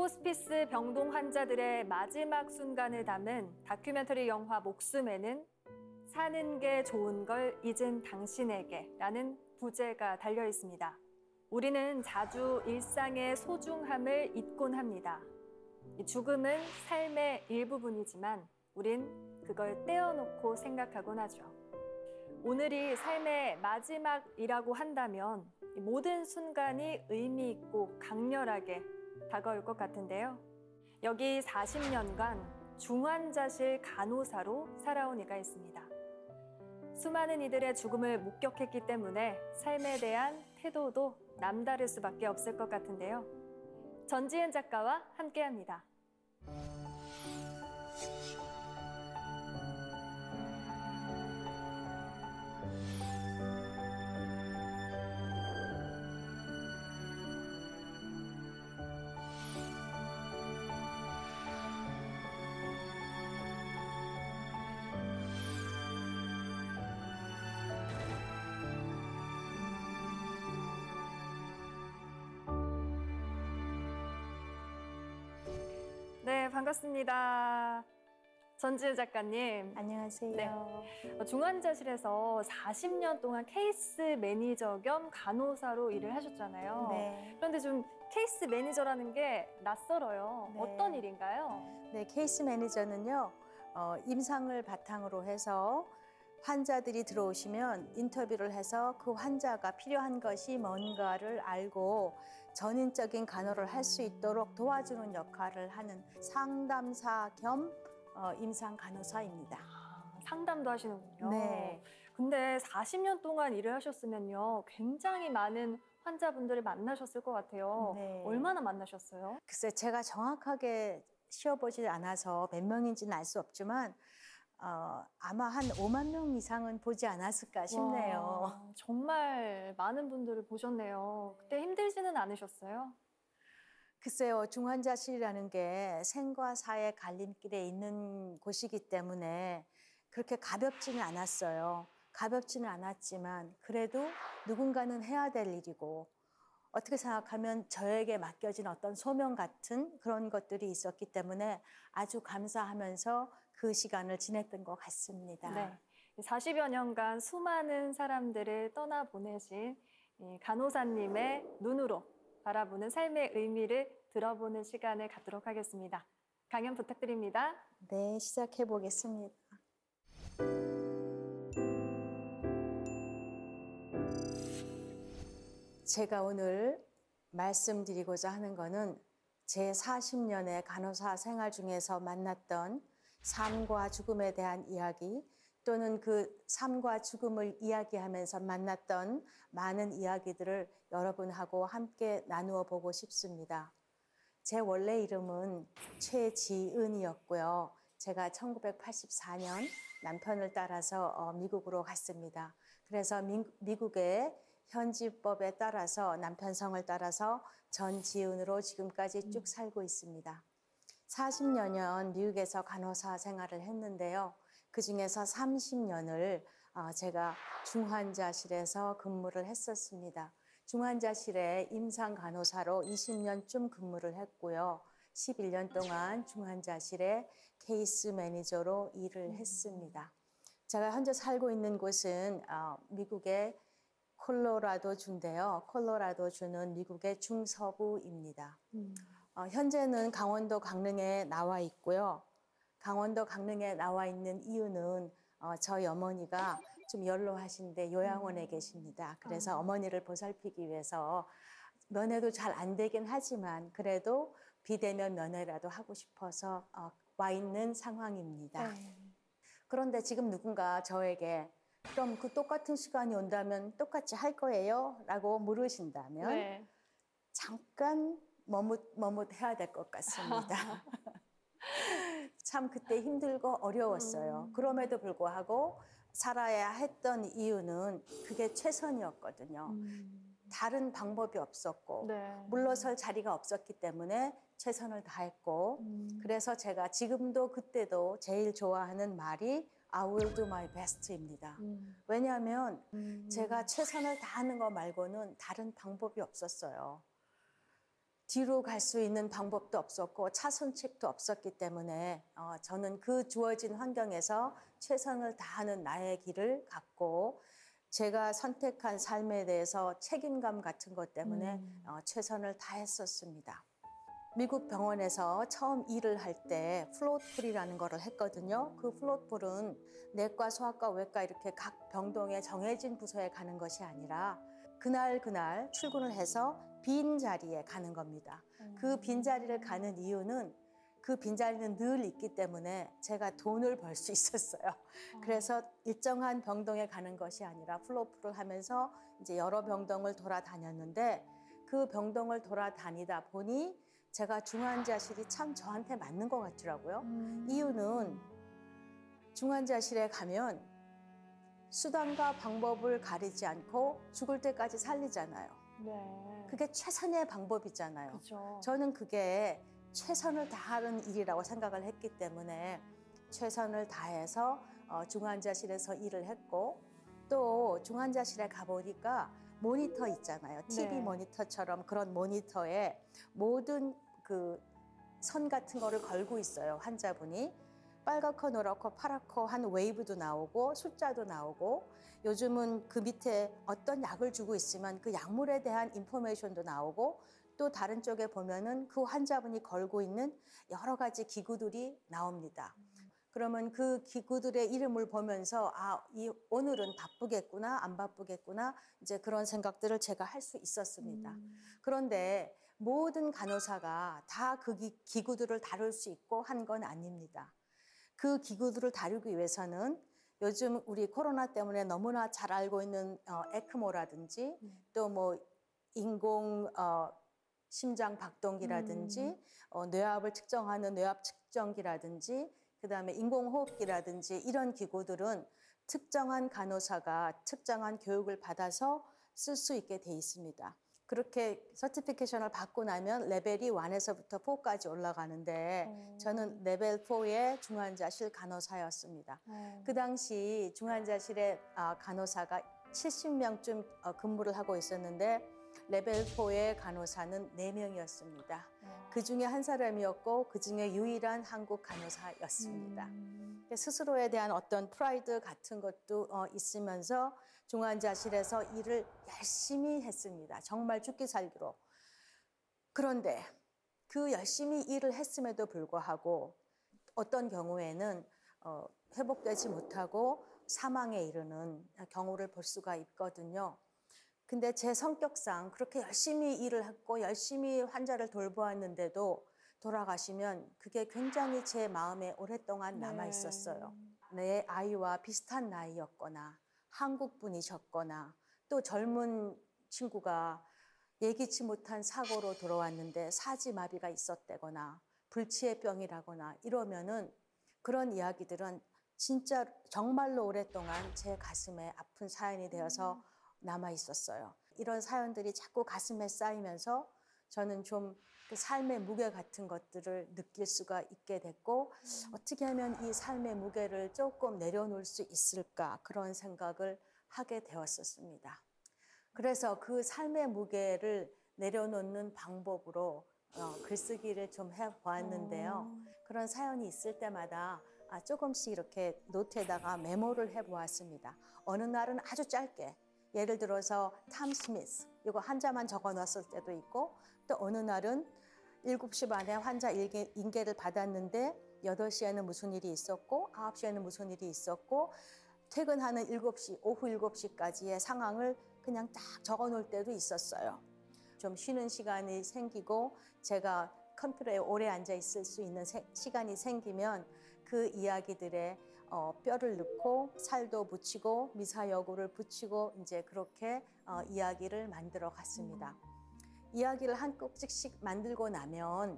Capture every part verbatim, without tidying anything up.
호스피스 병동 환자들의 마지막 순간을 담은 다큐멘터리 영화 목숨에는 사는 게 좋은 걸 잊은 당신에게 라는 부제가 달려 있습니다. 우리는 자주 일상의 소중함을 잊곤 합니다. 죽음은 삶의 일부분이지만 우린 그걸 떼어놓고 생각하곤 하죠. 오늘이 삶의 마지막이라고 한다면 모든 순간이 의미 있고 강렬하게 다가올 것 같은데요. 여기 사십 년간 중환자실 간호사로 살아온 이가 있습니다. 수많은 이들의 죽음을 목격했기 때문에 삶에 대한 태도도 남다를 수밖에 없을 것 같은데요. 전지은 작가와 함께합니다. 네, 반갑습니다. 전지은 작가님. 안녕하세요. 네. 중환자실에서 사십 년 동안 케이스 매니저 겸 간호사로 일을 하셨잖아요. 네. 그런데 좀 케이스 매니저라는 게 낯설어요. 네. 어떤 일인가요? 네, 케이스 매니저는요, 어, 임상을 바탕으로 해서 환자들이 들어오시면 인터뷰를 해서 그 환자가 필요한 것이 뭔가를 알고 전인적인 간호를 할 수 있도록 도와주는 역할을 하는 상담사 겸 어, 임상 간호사입니다. 아, 상담도 하시는군요. 네. 근데 사십 년 동안 일을 하셨으면요, 굉장히 많은 환자분들을 만나셨을 것 같아요. 네. 얼마나 만나셨어요? 글쎄, 제가 정확하게 쉬어보지 않아서 몇 명인지는 알 수 없지만 어, 아마 한 오만 명 이상은 보지 않았을까 싶네요. 와, 정말 많은 분들을 보셨네요. 그때 힘들지는 않으셨어요? 글쎄요, 중환자실이라는 게 생과 사의 갈림길에 있는 곳이기 때문에 그렇게 가볍지는 않았어요. 가볍지는 않았지만 그래도 누군가는 해야 될 일이고 어떻게 생각하면 저에게 맡겨진 어떤 소명 같은 그런 것들이 있었기 때문에 아주 감사하면서 그 시간을 지냈던 것 같습니다. 네. 사십여 년간 수많은 사람들을 떠나보내신 이 간호사님의 눈으로 바라보는 삶의 의미를 들어보는 시간을 갖도록 하겠습니다. 강연 부탁드립니다. 네, 시작해 보겠습니다. 제가 오늘 말씀드리고자 하는 거는 제 사십 년의 간호사 생활 중에서 만났던 삶과 죽음에 대한 이야기 또는 그 삶과 죽음을 이야기하면서 만났던 많은 이야기들을 여러분하고 함께 나누어 보고 싶습니다. 제 원래 이름은 최지은이었고요. 제가 천구백팔십사 년 남편을 따라서 미국으로 갔습니다. 그래서 미, 미국의 현지법에 따라서 남편 성을 따라서 전지은으로 지금까지 쭉 살고 있습니다. 사십여 년 미국에서 간호사 생활을 했는데요. 그중에서 삼십 년을 제가 중환자실에서 근무를 했었습니다. 중환자실에 임상 간호사로 이십 년쯤 근무를 했고요. 십일 년 동안 중환자실에 케이스 매니저로 일을 했습니다. 제가 현재 살고 있는 곳은 미국의 콜로라도주인데요. 콜로라도주는 미국의 중서부입니다. 음. 어, 현재는 강원도 강릉에 나와 있고요. 강원도 강릉에 나와 있는 이유는 어, 저희 어머니가 좀 연로하신데 요양원에 계십니다. 그래서 어머니를 보살피기 위해서 면회도 잘 안 되긴 하지만 그래도 비대면 면회라도 하고 싶어서 어, 와 있는 상황입니다. 네. 그런데 지금 누군가 저에게 그럼 그 똑같은 시간이 온다면 똑같이 할 거예요? 라고 물으신다면 네. 잠깐 머뭇, 머뭇해야 될 것 같습니다. 참 그때 힘들고 어려웠어요. 음. 그럼에도 불구하고 살아야 했던 이유는 그게 최선이었거든요. 음. 다른 방법이 없었고 네. 물러설 자리가 없었기 때문에 최선을 다했고 음. 그래서 제가 지금도 그때도 제일 좋아하는 말이 I will do my best입니다. 음. 왜냐하면 음. 제가 최선을 다하는 거 말고는 다른 방법이 없었어요. 뒤로 갈 수 있는 방법도 없었고 차선책도 없었기 때문에 어, 저는 그 주어진 환경에서 최선을 다하는 나의 길을 갖고 제가 선택한 삶에 대해서 책임감 같은 것 때문에 음. 어, 최선을 다했었습니다. 미국 병원에서 처음 일을 할 때 플롯풀이라는 거를 했거든요. 그 플롯풀은 내과, 소아과, 외과 이렇게 각 병동에 정해진 부서에 가는 것이 아니라 그날 그날 출근을 해서 빈 자리에 가는 겁니다. 그 빈 자리를 가는 이유는 그 빈자리는 늘 있기 때문에 제가 돈을 벌 수 있었어요. 그래서 일정한 병동에 가는 것이 아니라 플로프를 하면서 이제 여러 병동을 돌아다녔는데 그 병동을 돌아다니다 보니 제가 중환자실이 참 저한테 맞는 것 같더라고요. 음. 이유는 중환자실에 가면 수단과 방법을 가리지 않고 죽을 때까지 살리잖아요. 네. 그게 최선의 방법이잖아요. 그렇죠. 저는 그게 최선을 다하는 일이라고 생각을 했기 때문에 최선을 다해서 어, 중환자실에서 일을 했고 또 중환자실에 가보니까 모니터 있잖아요. 티비 네. 모니터처럼 그런 모니터에 모든 그 선 같은 거를 걸고 있어요. 환자분이. 빨갛고 노랗고 파랗고 한 웨이브도 나오고 숫자도 나오고 요즘은 그 밑에 어떤 약을 주고 있으면 그 약물에 대한 인포메이션도 나오고 또 다른 쪽에 보면은 그 환자분이 걸고 있는 여러 가지 기구들이 나옵니다. 그러면 그 기구들의 이름을 보면서 아, 이 오늘은 바쁘겠구나, 안 바쁘겠구나 이제 그런 생각들을 제가 할 수 있었습니다. 음. 그런데 모든 간호사가 다 그 기구들을 다룰 수 있고 한 건 아닙니다. 그 기구들을 다루기 위해서는 요즘 우리 코로나 때문에 너무나 잘 알고 있는 어, 에크모라든지 음. 또 뭐 인공 어, 심장 박동기라든지 음. 어, 뇌압을 측정하는 뇌압 측정기라든지 그다음에 인공호흡기라든지 이런 기구들은 특정한 간호사가 특정한 교육을 받아서 쓸 수 있게 돼 있습니다. 그렇게 서티피케이션을 받고 나면 레벨이 일에서부터 사까지 올라가는데 어. 저는 레벨 사의 중환자실 간호사였습니다. 어. 그 당시 중환자실의 아, 간호사가 칠십 명쯤 어, 근무를 하고 있었는데 레벨 사의 간호사는 네 명이었습니다. 어. 그 중에 한 사람이었고 그 중에 유일한 한국 간호사였습니다. 음. 스스로에 대한 어떤 프라이드 같은 것도 어, 있으면서 중환자실에서 일을 열심히 했습니다. 정말 죽기 살기로. 그런데 그 열심히 일을 했음에도 불구하고 어떤 경우에는 어, 회복되지 못하고 사망에 이르는 경우를 볼 수가 있거든요. 근데 제 성격상 그렇게 열심히 일을 했고 열심히 환자를 돌보았는데도 돌아가시면 그게 굉장히 제 마음에 오랫동안 남아 있었어요. 내 아이와 비슷한 나이였거나 한국 분이셨거나 또 젊은 친구가 예기치 못한 사고로 돌아왔는데 사지마비가 있었다거나 불치의 병이라거나 이러면은 그런 이야기들은 진짜 정말로 오랫동안 제 가슴에 아픈 사연이 되어서 남아 있었어요. 이런 사연들이 자꾸 가슴에 쌓이면서 저는 좀 그 삶의 무게 같은 것들을 느낄 수가 있게 됐고 어떻게 하면 이 삶의 무게를 조금 내려놓을 수 있을까 그런 생각을 하게 되었었습니다. 그래서 그 삶의 무게를 내려놓는 방법으로 어, 글쓰기를 좀 해보았는데요. 그런 사연이 있을 때마다 아, 조금씩 이렇게 노트에다가 메모를 해보았습니다. 어느 날은 아주 짧게 예를 들어서 탐 스미스 이거 한자만 적어놨을 때도 있고 또 어느 날은 일곱 시 반에 환자 인계, 인계를 받았는데 여덟 시에는 무슨 일이 있었고 아홉 시에는 무슨 일이 있었고 퇴근하는 일곱 시, 오후 일곱 시까지의 상황을 그냥 딱 적어놓을 때도 있었어요. 좀 쉬는 시간이 생기고 제가 컴퓨터에 오래 앉아 있을 수 있는 세, 시간이 생기면 그 이야기들에 어, 뼈를 넣고 살도 붙이고 미사여구를 붙이고 이제 그렇게 어, 이야기를 만들어 갔습니다. 음. 이야기를 한 꼭지씩 만들고 나면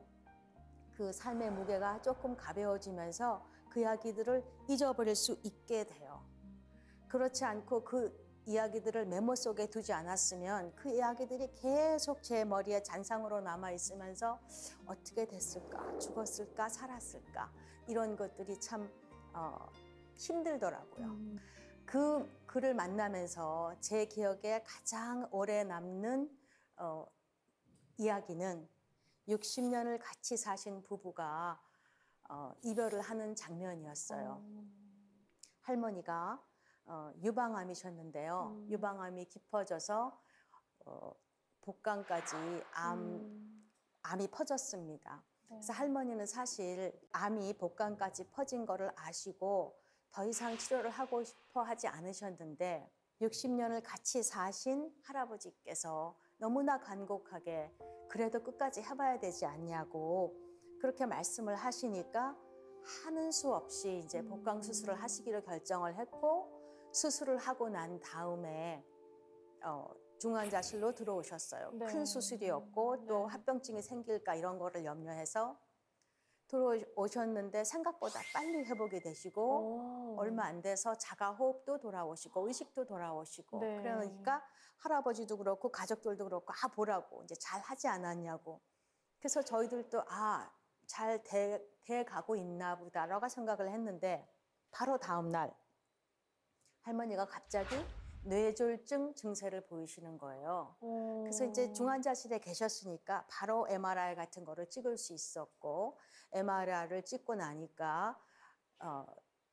그 삶의 무게가 조금 가벼워지면서 그 이야기들을 잊어버릴 수 있게 돼요. 그렇지 않고 그 이야기들을 메모 속에 두지 않았으면 그 이야기들이 계속 제 머리에 잔상으로 남아 있으면서 어떻게 됐을까, 죽었을까, 살았을까 이런 것들이 참 어, 힘들더라고요. 음. 그 글을 만나면서 제 기억에 가장 오래 남는 어, 이야기는 육십 년을 같이 사신 부부가 어, 이별을 하는 장면이었어요. 음. 할머니가 어, 유방암이셨는데요. 음. 유방암이 깊어져서 어, 복강까지 암, 음. 암이 퍼졌습니다. 네. 그래서 할머니는 사실 암이 복강까지 퍼진 거를 아시고 더 이상 치료를 하고 싶어 하지 않으셨는데 육십 년을 같이 사신 할아버지께서 너무나 간곡하게 그래도 끝까지 해봐야 되지 않냐고 그렇게 말씀을 하시니까 하는 수 없이 이제 복강 수술을 하시기로 결정을 했고 수술을 하고 난 다음에 어, 중환자실로 들어오셨어요. 네. 큰 수술이었고 또 네. 합병증이 생길까 이런 거를 염려해서 들어오셨는데 생각보다 빨리 회복이 되시고 오. 얼마 안 돼서 자가 호흡도 돌아오시고 의식도 돌아오시고 네. 그러니까 할아버지도 그렇고 가족들도 그렇고 아 보라고 이제 잘 하지 않았냐고. 그래서 저희들도 아 잘 돼, 돼 가고 있나 보다라고 생각을 했는데 바로 다음 날 할머니가 갑자기 뇌졸중 증세를 보이시는 거예요. 오. 그래서 이제 중환자실에 계셨으니까 바로 엠알아이 같은 거를 찍을 수 있었고 엠알아이를 찍고 나니까 어,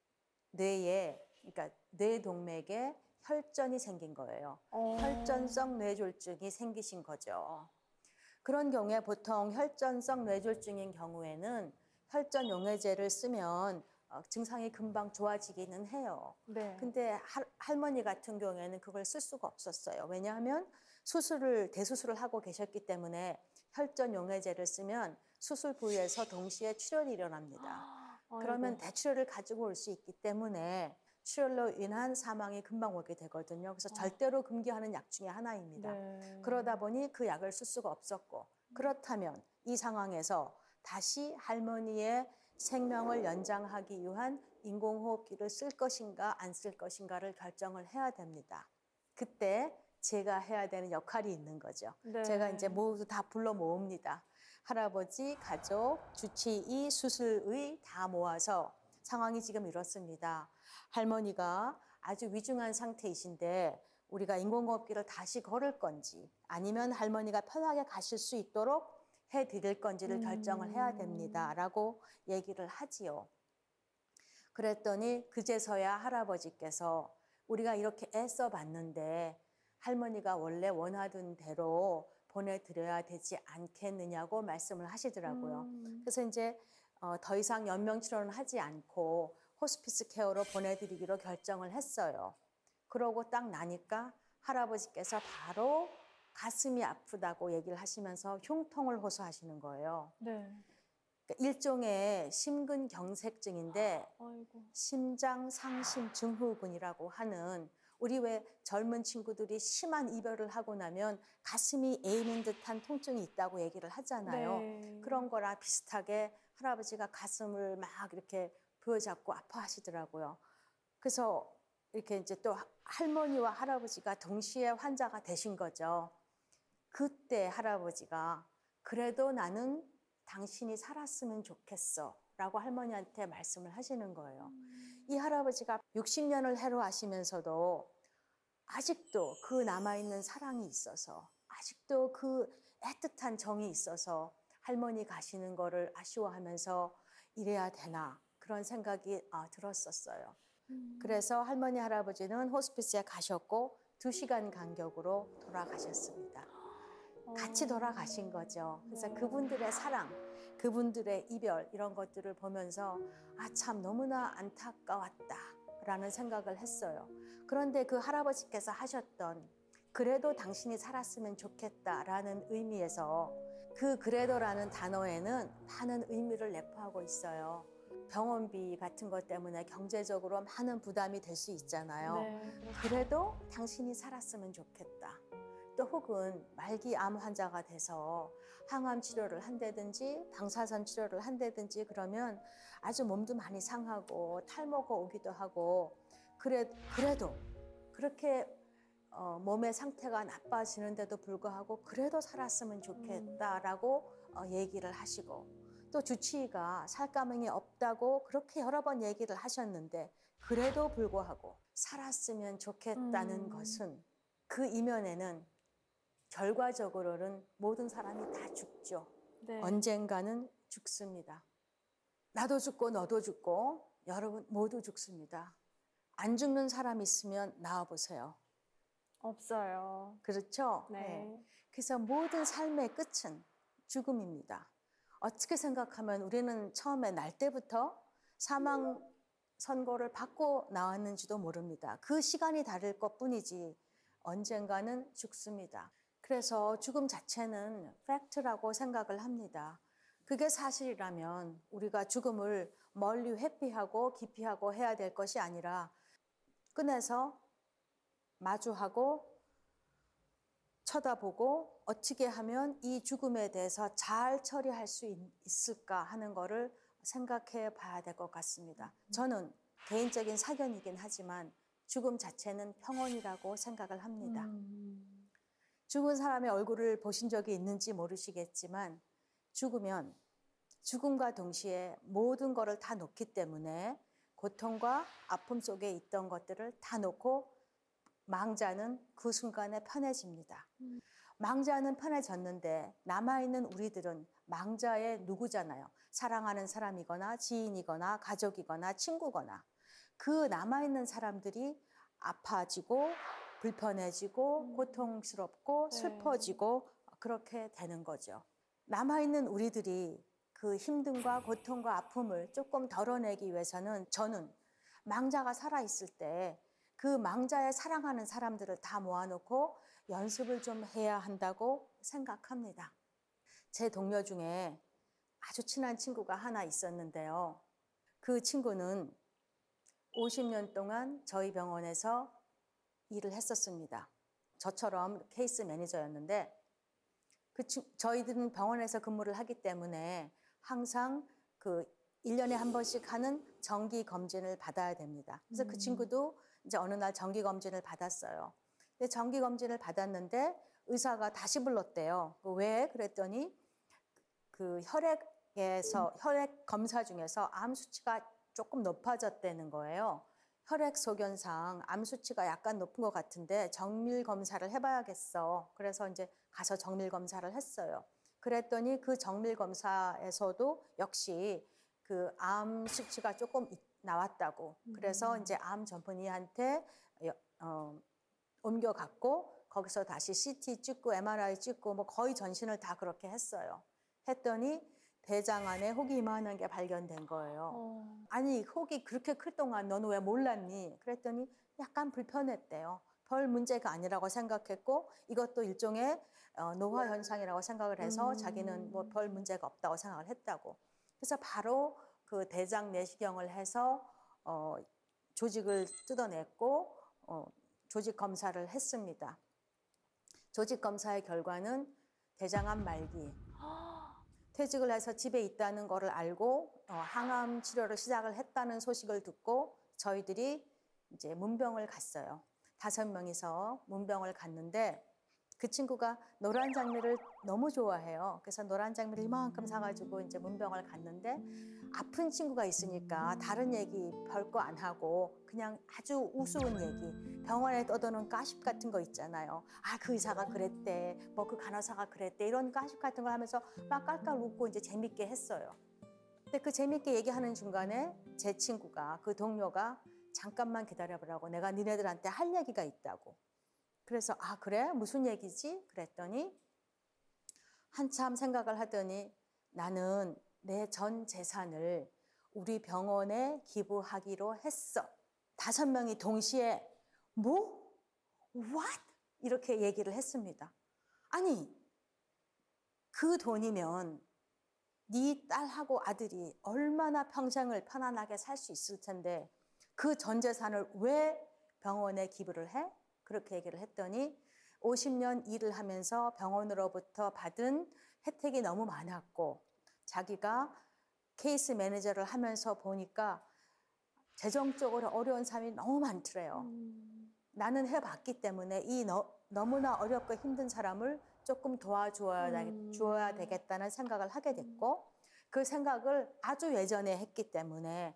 뇌에 그러니까 뇌동맥에 혈전이 생긴 거예요. 오. 혈전성 뇌졸중이 생기신 거죠. 그런 경우에 보통 혈전성 뇌졸중인 경우에는 혈전 용해제를 쓰면 어, 증상이 금방 좋아지기는 해요. 네. 근데 할, 할머니 같은 경우에는 그걸 쓸 수가 없었어요. 왜냐하면 수술을 대수술을 하고 계셨기 때문에 혈전 용해제를 쓰면 수술 부위에서 동시에 출혈이 일어납니다. 그러면 아이고. 대출혈을 가지고 올 수 있기 때문에 출혈로 인한 사망이 금방 오게 되거든요. 그래서 어. 절대로 금기하는 약 중에 하나입니다. 네. 그러다 보니 그 약을 쓸 수가 없었고 그렇다면 이 상황에서 다시 할머니의 생명을 연장하기 위한 인공호흡기를 쓸 것인가 안 쓸 것인가를 결정을 해야 됩니다. 그때 제가 해야 되는 역할이 있는 거죠. 네. 제가 이제 모두 다 불러 모읍니다. 할아버지, 가족, 주치의, 수술의 다 모아서 상황이 지금 이렇습니다. 할머니가 아주 위중한 상태이신데 우리가 인공호흡기를 다시 걸을 건지 아니면 할머니가 편하게 가실 수 있도록 해드릴 건지를 음. 결정을 해야 됩니다. 라고 얘기를 하지요. 그랬더니 그제서야 할아버지께서 우리가 이렇게 애써 봤는데 할머니가 원래 원하던 대로 보내드려야 되지 않겠느냐고 말씀을 하시더라고요. 음. 그래서 이제 어, 더 이상 연명치료는 하지 않고 호스피스 케어로 보내드리기로 결정을 했어요. 그러고 딱 나니까 할아버지께서 바로 가슴이 아프다고 얘기를 하시면서 흉통을 호소하시는 거예요. 네. 그러니까 일종의 심근경색증인데 아이고. 심장상심증후군이라고 하는 우리 왜 젊은 친구들이 심한 이별을 하고 나면 가슴이 애이는 듯한 통증이 있다고 얘기를 하잖아요. 네. 그런 거랑 비슷하게 할아버지가 가슴을 막 이렇게 부여잡고 아파하시더라고요. 그래서 이렇게 이제 또 할머니와 할아버지가 동시에 환자가 되신 거죠. 그때 할아버지가 그래도 나는 당신이 살았으면 좋겠어 라고 할머니한테 말씀을 하시는 거예요. 음. 이 할아버지가 육십 년을 해로하시면서도 아직도 그 남아있는 사랑이 있어서 아직도 그 애틋한 정이 있어서 할머니 가시는 거를 아쉬워하면서 이래야 되나 그런 생각이 어, 들었었어요. 음. 그래서 할머니 할아버지는 호스피스에 가셨고 두 시간 간격으로 돌아가셨습니다. 같이 돌아가신 거죠. 그래서 네. 그분들의 사랑, 그분들의 이별 이런 것들을 보면서 아, 참 너무나 안타까웠다라는 생각을 했어요. 그런데 그 할아버지께서 하셨던 그래도 당신이 살았으면 좋겠다라는 의미에서 그 그래도라는 단어에는 많은 의미를 내포하고 있어요. 병원비 같은 것 때문에 경제적으로 많은 부담이 될 수 있잖아요. 네. 그래도 당신이 살았으면 좋겠다. 또 혹은 말기 암 환자가 돼서 항암 치료를 한다든지 방사선 치료를 한다든지 그러면 아주 몸도 많이 상하고 탈모가 오기도 하고 그래, 그래도 그렇게 어, 몸의 상태가 나빠지는데도 불구하고 그래도 살았으면 좋겠다라고 어, 얘기를 하시고 또 주치의가 살가망이 없다고 그렇게 여러 번 얘기를 하셨는데 그래도 불구하고 살았으면 좋겠다는 음. 것은 그 이면에는 결과적으로는 모든 사람이 다 죽죠. 네. 언젠가는 죽습니다. 나도 죽고 너도 죽고 여러분 모두 죽습니다. 안 죽는 사람 있으면 나와보세요. 없어요. 그렇죠? 네. 그래서 모든 삶의 끝은 죽음입니다. 어떻게 생각하면 우리는 처음에 날 때부터 사망 선고를 받고 나왔는지도 모릅니다. 그 시간이 다를 것뿐이지 언젠가는 죽습니다. 그래서 죽음 자체는 팩트라고 생각을 합니다. 그게 사실이라면 우리가 죽음을 멀리 회피하고 기피하고 해야 될 것이 아니라 꺼내서 마주하고 쳐다보고 어떻게 하면 이 죽음에 대해서 잘 처리할 수 있, 있을까 하는 거를 생각해 봐야 될 것 같습니다. 저는 개인적인 사견이긴 하지만 죽음 자체는 평온이라고 생각을 합니다. 음. 죽은 사람의 얼굴을 보신 적이 있는지 모르시겠지만 죽으면 죽음과 동시에 모든 것을 다 놓기 때문에 고통과 아픔 속에 있던 것들을 다 놓고 망자는 그 순간에 편해집니다. 음. 망자는 편해졌는데 남아있는 우리들은 망자의 누구잖아요. 사랑하는 사람이거나 지인이거나 가족이거나 친구거나 그 남아있는 사람들이 아파지고 불편해지고 음. 고통스럽고 네. 슬퍼지고 그렇게 되는 거죠. 남아있는 우리들이 그 힘듦과 고통과 아픔을 조금 덜어내기 위해서는 저는 망자가 살아있을 때 그 망자의 사랑하는 사람들을 다 모아놓고 연습을 좀 해야 한다고 생각합니다. 제 동료 중에 아주 친한 친구가 하나 있었는데요. 그 친구는 오십 년 동안 저희 병원에서 일을 했었습니다. 저처럼 케이스 매니저였는데 그 친, 저희들은 병원에서 근무를 하기 때문에 항상 그 일 년에 한 번씩 하는 정기 검진을 받아야 됩니다. 그래서 음. 그 친구도 이제 어느 날 정기 검진을 받았어요. 근데 정기 검진을 받았는데 의사가 다시 불렀대요. 왜? 그랬더니 그 혈액에서 혈액 검사 중에서 암 수치가 조금 높아졌다는 거예요. 혈액 소견상 암 수치가 약간 높은 것 같은데 정밀 검사를 해봐야겠어. 그래서 이제 가서 정밀 검사를 했어요. 그랬더니 그 정밀 검사에서도 역시 그 암 수치가 조금 나왔다고. 그래서 이제 암 전문의한테 어, 옮겨갔고 거기서 다시 씨티 찍고 엠알아이 찍고 뭐 거의 전신을 다 그렇게 했어요. 했더니 대장 안에 혹이 이만한 게 발견된 거예요. 어. 아니 혹이 그렇게 클 동안 너는 왜 몰랐니? 그랬더니 약간 불편했대요. 별 문제가 아니라고 생각했고 이것도 일종의 어, 노화 현상이라고 생각을 해서 음. 자기는 뭐 별 문제가 없다고 생각을 했다고. 그래서 바로 그 대장 내시경을 해서 어, 조직을 뜯어냈고 어, 조직 검사를 했습니다. 조직 검사의 결과는 대장암 말기. 퇴직을 해서 집에 있다는 것을 알고 어, 항암 치료를 시작을 했다는 소식을 듣고 저희들이 이제 문병을 갔어요. 다섯 명이서 문병을 갔는데 그 친구가 노란 장미를 너무 좋아해요. 그래서 노란 장미를 이만큼 사가지고 이제 문병을 갔는데 아픈 친구가 있으니까 다른 얘기 별거 안 하고 그냥 아주 우스운 얘기, 병원에 떠도는 가십 같은 거 있잖아요. 아, 그 의사가 그랬대, 뭐 그 간호사가 그랬대, 이런 가십 같은 걸 하면서 막 깔깔 웃고 이제 재밌게 했어요. 근데 그 재밌게 얘기하는 중간에 제 친구가, 그 동료가 잠깐만 기다려보라고, 내가 니네들한테 할 얘기가 있다고. 그래서 아, 그래? 무슨 얘기지? 그랬더니 한참 생각을 하더니 나는 내 전 재산을 우리 병원에 기부하기로 했어. 다섯 명이 동시에 뭐? What? 이렇게 얘기를 했습니다. 아니, 그 돈이면 네 딸하고 아들이 얼마나 평생을 편안하게 살 수 있을 텐데 그 전 재산을 왜 병원에 기부를 해? 그렇게 얘기를 했더니 오십 년 일을 하면서 병원으로부터 받은 혜택이 너무 많았고 자기가 케이스 매니저를 하면서 보니까 재정적으로 어려운 사람이 너무 많더래요. 음. 나는 해봤기 때문에 이 너, 너무나 어렵고 힘든 사람을 조금 도와주어야 음. 주어야 되겠다는 생각을 하게 됐고 그 생각을 아주 예전에 했기 때문에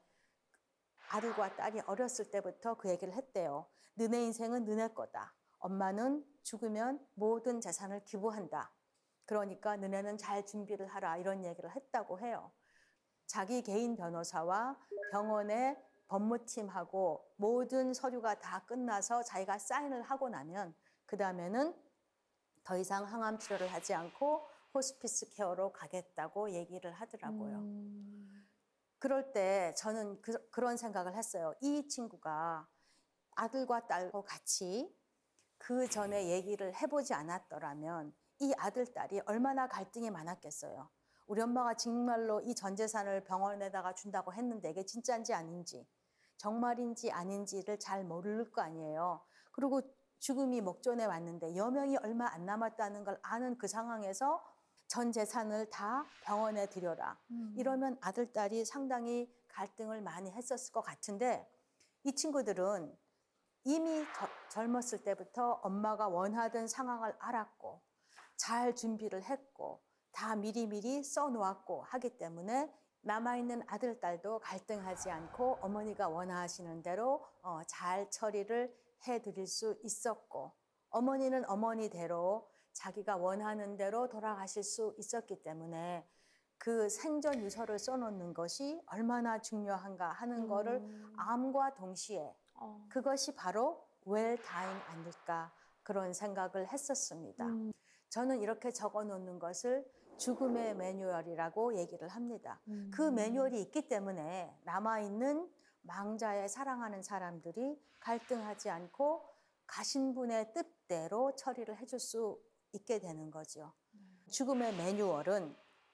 아들과 딸이 어렸을 때부터 그 얘기를 했대요. 너네 인생은 너네 거다. 엄마는 죽으면 모든 재산을 기부한다. 그러니까 너네는 잘 준비를 하라 이런 얘기를 했다고 해요. 자기 개인 변호사와 병원의 법무팀하고 모든 서류가 다 끝나서 자기가 사인을 하고 나면 그 다음에는 더 이상 항암 치료를 하지 않고 호스피스 케어로 가겠다고 얘기를 하더라고요. 음. 그럴 때 저는 그, 그런 생각을 했어요. 이 친구가 아들과 딸과 같이 그 전에 얘기를 해보지 않았더라면 이 아들, 딸이 얼마나 갈등이 많았겠어요. 우리 엄마가 정말로 이 전 재산을 병원에다가 준다고 했는데 이게 진짜인지 아닌지 정말인지 아닌지를 잘 모를 거 아니에요. 그리고 죽음이 목전에 왔는데 여명이 얼마 안 남았다는 걸 아는 그 상황에서 전 재산을 다 병원에 들여라. 음. 이러면 아들, 딸이 상당히 갈등을 많이 했었을 것 같은데 이 친구들은 이미 젊었을 때부터 엄마가 원하던 상황을 알았고 잘 준비를 했고 다 미리미리 써놓았고 하기 때문에 남아있는 아들, 딸도 갈등하지 않고 어머니가 원하시는 대로 어, 잘 처리를 해드릴 수 있었고 어머니는 어머니대로 자기가 원하는 대로 돌아가실 수 있었기 때문에 그 생전 유서를 써놓는 것이 얼마나 중요한가 하는 음. 거를 암과 동시에 어. 그것이 바로 웰타임 아닐까 그런 생각을 했었습니다. 음. 저는 이렇게 적어놓는 것을 죽음의 매뉴얼이라고 얘기를 합니다. 음. 그 매뉴얼이 있기 때문에 남아있는 망자의 사랑하는 사람들이 갈등하지 않고 가신 분의 뜻대로 처리를 해줄 수 있게 되는 거죠. 죽음의 매뉴얼은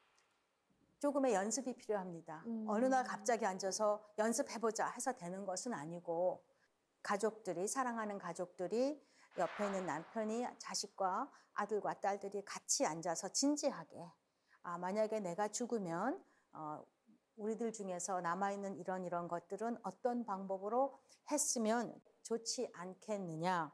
조금의 연습이 필요합니다. 음. 어느 날 갑자기 앉아서 연습해보자 해서 되는 것은 아니고 가족들이 사랑하는 가족들이 옆에 있는 남편이 자식과 아들과 딸들이 같이 앉아서 진지하게 아, 만약에 내가 죽으면 어, 우리들 중에서 남아있는 이런 이런 것들은 어떤 방법으로 했으면 좋지 않겠느냐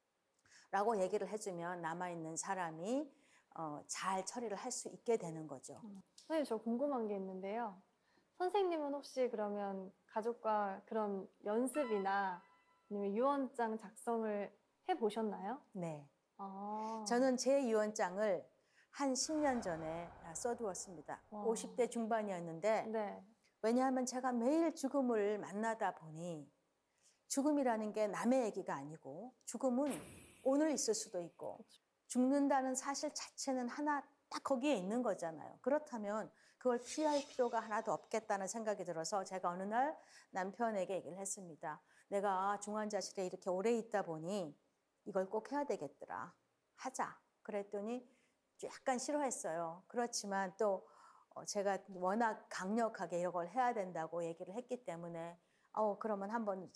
라고 얘기를 해주면 남아있는 사람이 어, 잘 처리를 할 수 있게 되는 거죠. 선생님, 저 궁금한 게 있는데요. 선생님은 혹시 그러면 가족과 그런 연습이나 아니면 유언장 작성을 해보셨나요? 네. 아. 저는 제 유언장을 한 십 년 전에 써두었습니다. 와. 오십 대 중반이었는데 네. 왜냐하면 제가 매일 죽음을 만나다 보니 죽음이라는 게 남의 얘기가 아니고 죽음은 오늘 있을 수도 있고 죽는다는 사실 자체는 하나 딱 거기에 있는 거잖아요. 그렇다면 그걸 피할 필요가 하나도 없겠다는 생각이 들어서 제가 어느 날 남편에게 얘기를 했습니다. 내가 중환자실에 이렇게 오래 있다 보니 이걸 꼭 해야 되겠더라. 하자. 그랬더니 약간 싫어했어요. 그렇지만 또 제가 워낙 강력하게 이걸 해야 된다고 얘기를 했기 때문에 어 그러면 한번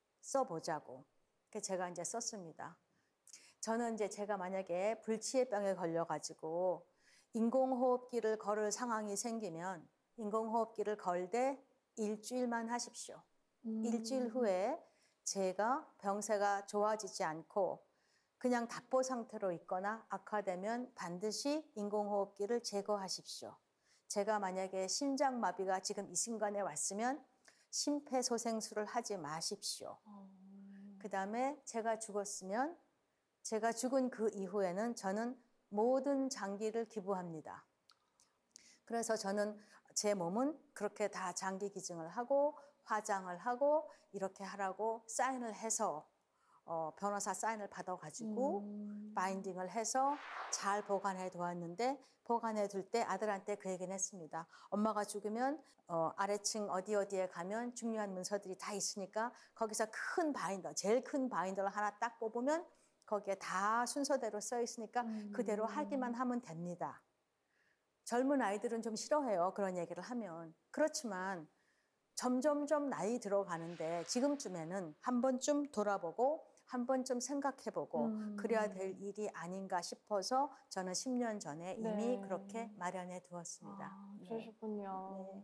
써보자고. 그래서 제가 이제 썼습니다. 저는 이제 제가 만약에 불치해병에 걸려가지고 인공호흡기를 걸을 상황이 생기면 인공호흡기를 걸 때 일주일만 하십시오. 음. 일주일 후에 제가 병세가 좋아지지 않고 그냥 답보 상태로 있거나 악화되면 반드시 인공호흡기를 제거하십시오. 제가 만약에 심장마비가 지금 이 순간에 왔으면 심폐소생술을 하지 마십시오. 어. 그 다음에 제가 죽었으면 제가 죽은 그 이후에는 저는 모든 장기를 기부합니다. 그래서 저는 제 몸은 그렇게 다 장기 기증을 하고 화장을 하고 이렇게 하라고 사인을 해서 어, 변호사 사인을 받아가지고 음. 바인딩을 해서 잘 보관해 두었는데 보관해 둘 때 아들한테 그 얘기는 했습니다. 엄마가 죽으면 어, 아래층 어디 어디에 가면 중요한 문서들이 다 있으니까 거기서 큰 바인더, 제일 큰 바인더를 하나 딱 뽑으면 거기에 다 순서대로 써 있으니까 음. 그대로 하기만 하면 됩니다. 젊은 아이들은 좀 싫어해요. 그런 얘기를 하면. 그렇지만 점점점 나이 들어가는데 지금쯤에는 한 번쯤 돌아보고 한 번쯤 생각해보고 음. 그래야 될 일이 아닌가 싶어서 저는 십 년 전에 이미 네. 그렇게 마련해 두었습니다. 아, 네. 그러셨군요.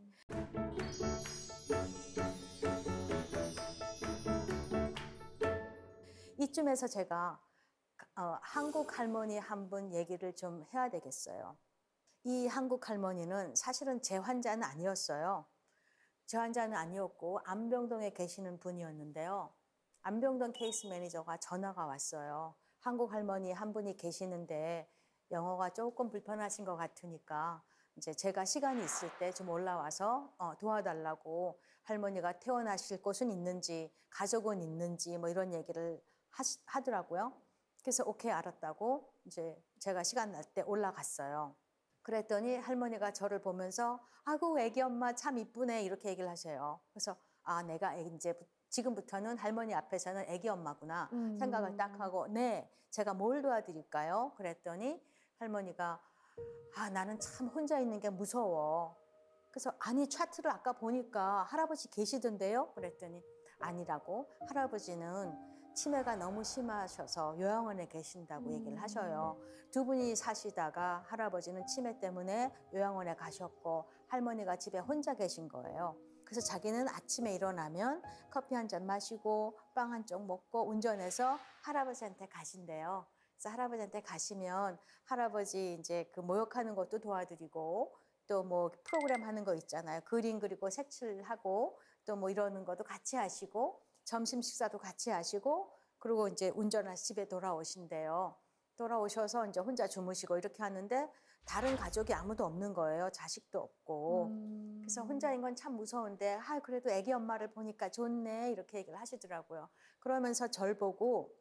이쯤에서 제가 어, 한국 할머니 한 분 얘기를 좀 해야 되겠어요. 이 한국 할머니는 사실은 제 환자는 아니었어요. 제 환자는 아니었고 안병동에 계시는 분이었는데요. 안병동 케이스 매니저가 전화가 왔어요. 한국 할머니 한 분이 계시는데 영어가 조금 불편하신 것 같으니까 이제 제가 시간이 있을 때 좀 올라와서 어, 도와달라고 할머니가 퇴원하실 곳은 있는지 가족은 있는지 뭐 이런 얘기를 하시, 하더라고요. 그래서 오케이 알았다고 이제 제가 시간 날 때 올라갔어요. 그랬더니 할머니가 저를 보면서 아이고 애기 엄마 참 이쁘네 이렇게 얘기를 하셔요. 그래서 아 내가 이제 지금부터는 할머니 앞에서는 애기 엄마구나 음. 생각을 딱 하고 네 제가 뭘 도와드릴까요? 그랬더니 할머니가 아 나는 참 혼자 있는 게 무서워. 그래서 아니 차트를 아까 보니까 할아버지 계시던데요? 그랬더니 아니라고 할아버지는 치매가 너무 심하셔서 요양원에 계신다고 음. 얘기를 하셔요. 두 분이 사시다가 할아버지는 치매 때문에 요양원에 가셨고 할머니가 집에 혼자 계신 거예요. 그래서 자기는 아침에 일어나면 커피 한 잔 마시고 빵 한 쪽 먹고 운전해서 할아버지한테 가신대요. 그래서 할아버지한테 가시면 할아버지 이제 그 모욕하는 것도 도와드리고 또 뭐 프로그램 하는 거 있잖아요. 그림 그리고 색칠하고 또 뭐 이러는 것도 같이 하시고 점심 식사도 같이 하시고 그리고 이제 운전해서 집에 돌아오신대요. 돌아오셔서 이제 혼자 주무시고 이렇게 하는데 다른 가족이 아무도 없는 거예요. 자식도 없고. 음. 그래서 혼자인 건 참 무서운데 아 그래도 애기 엄마를 보니까 좋네 이렇게 얘기를 하시더라고요. 그러면서 절 보고